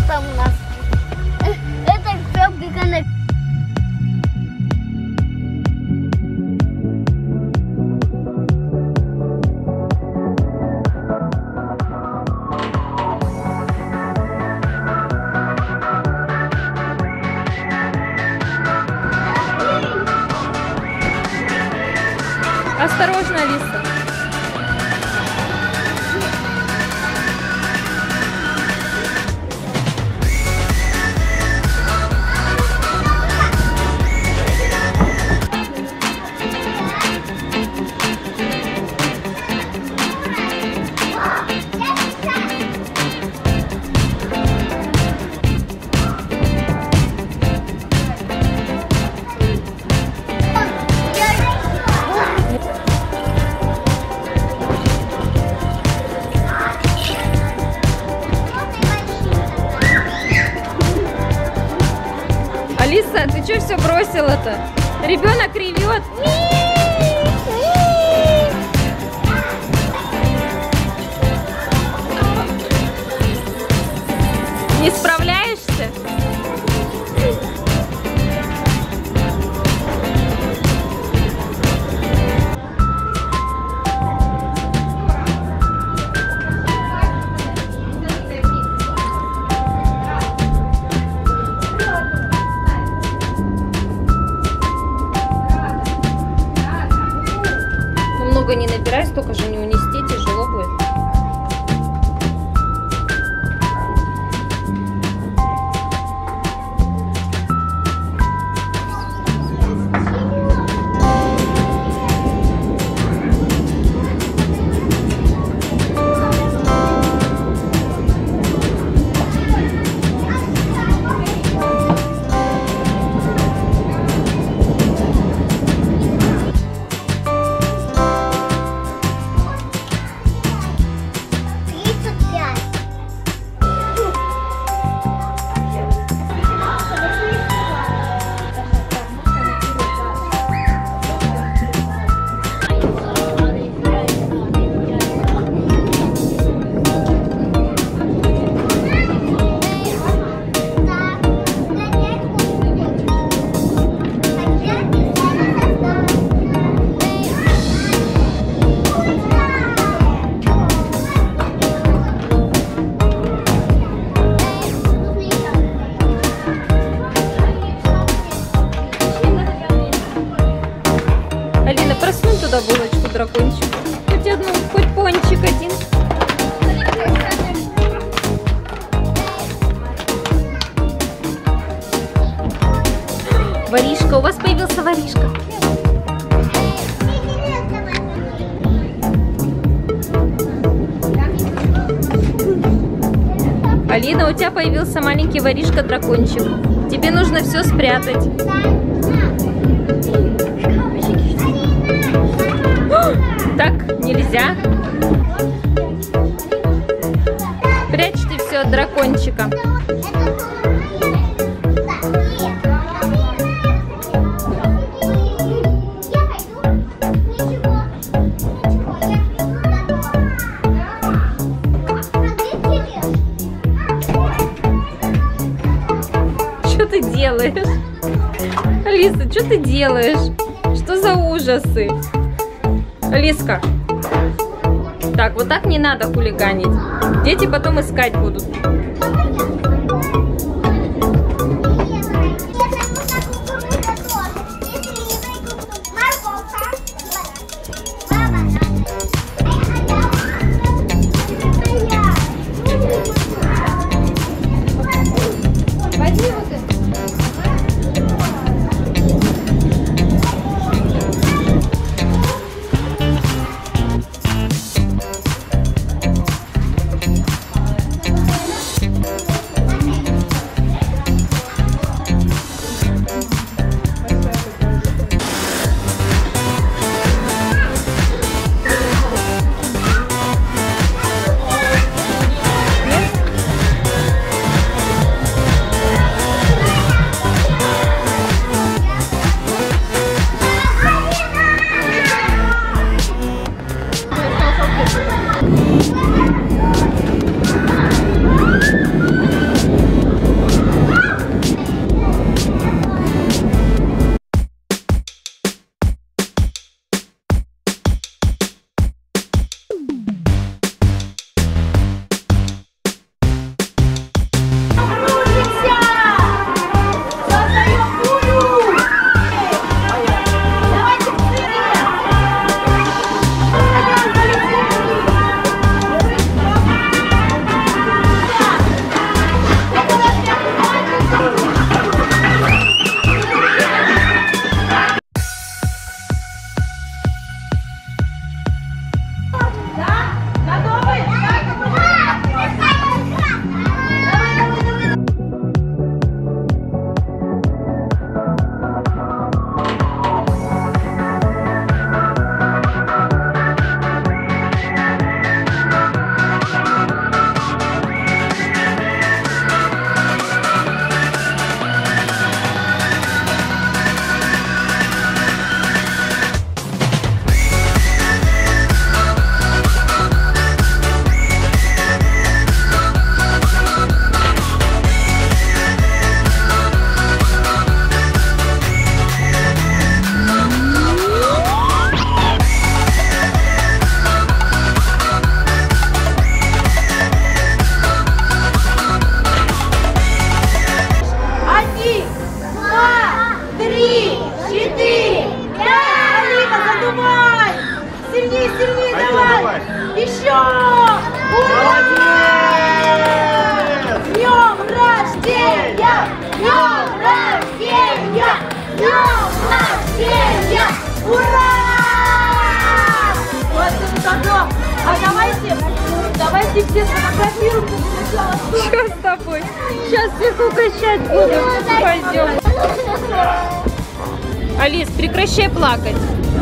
там у нас? Это фабрика на... Осторожно, Алиса. Алиса, ты что все бросила-то? Ребенок ревет. Не справляешься? Много не набирай, столько же не унести, тяжело будет. Алина, просунь туда булочку дракончику. Хоть одну, хоть пончик один. Воришка, у вас появился воришка. Алина, у тебя появился маленький воришка-дракончик. Тебе нужно все спрятать. Так нельзя. Прячь ты все от дракончика. Что ты делаешь? Алиса, что ты делаешь? Что за ужасы? Алиска. Так, вот так не надо хулиганить. Дети потом искать будут. Что с тобой? Сейчас всех угощать буду. Пойдем. Алис, прекращай плакать.